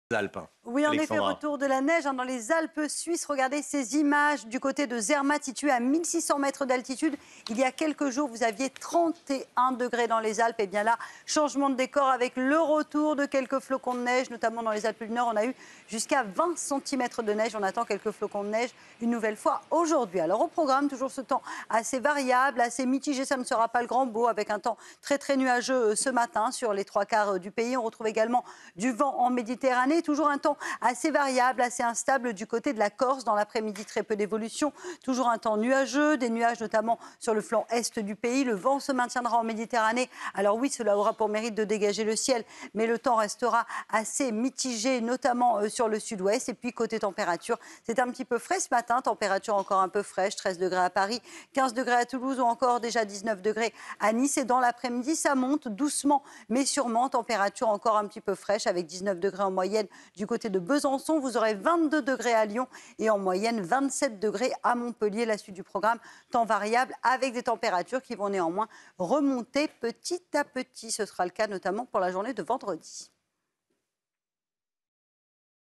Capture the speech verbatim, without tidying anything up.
Alpes. Oui, en effet, Alexandra. retour de la neige hein, dans les Alpes suisses. Regardez ces images du côté de Zermatt, situé à mille six cents mètres d'altitude. Il y a quelques jours, vous aviez trente et un degrés dans les Alpes. Et bien là, changement de décor avec le retour de quelques flocons de neige, notamment dans les Alpes du Nord. On a eu jusqu'à vingt centimètres de neige. On attend quelques flocons de neige une nouvelle fois aujourd'hui. Alors au programme, toujours ce temps assez variable, assez mitigé. Ça ne sera pas le grand beau, avec un temps très très nuageux ce matin sur les trois quarts du pays. On retrouve également du vent en Méditerranée. Toujours un temps assez variable, assez instable du côté de la Corse. Dans l'après-midi, très peu d'évolution. Toujours un temps nuageux, des nuages notamment sur le flanc est du pays. Le vent se maintiendra en Méditerranée. Alors oui, cela aura pour mérite de dégager le ciel, mais le temps restera assez mitigé, notamment sur le sud-ouest. Et puis côté température, c'est un petit peu frais ce matin. Température encore un peu fraîche, treize degrés à Paris, quinze degrés à Toulouse ou encore déjà dix-neuf degrés à Nice. Et dans l'après-midi, ça monte doucement, mais sûrement. Température encore un petit peu fraîche avec dix-neuf degrés en moyenne du côté de Besançon. Vous aurez vingt-deux degrés à Lyon et en moyenne vingt-sept degrés à Montpellier. La suite du programme, temps variable avec des températures qui vont néanmoins remonter petit à petit. Ce sera le cas notamment pour la journée de vendredi.